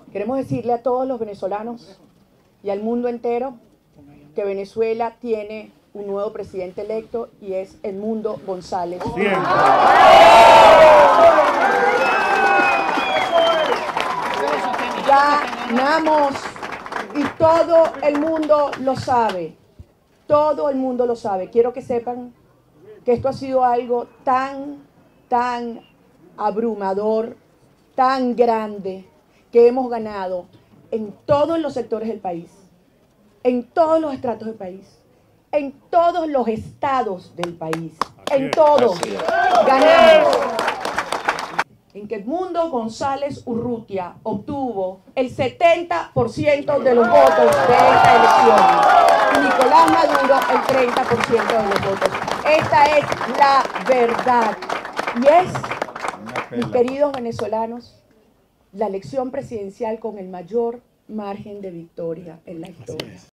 Queremos decirle a todos los venezolanos y al mundo entero que Venezuela tiene un nuevo presidente electo y es Edmundo González. Ganamos y todo el mundo lo sabe. Todo el mundo lo sabe. Quiero que sepan que esto ha sido algo tan abrumador, tan grande, que hemos ganado en todos los sectores del país, en todos los estratos del país, en todos los estados del país, en todos ganamos. En que Edmundo González Urrutia obtuvo el 70% de los votos de esta elección y Nicolás Maduro el 30% de los votos. Esta es la verdad y es, mis queridos venezolanos, la elección presidencial con el mayor margen de victoria en la historia.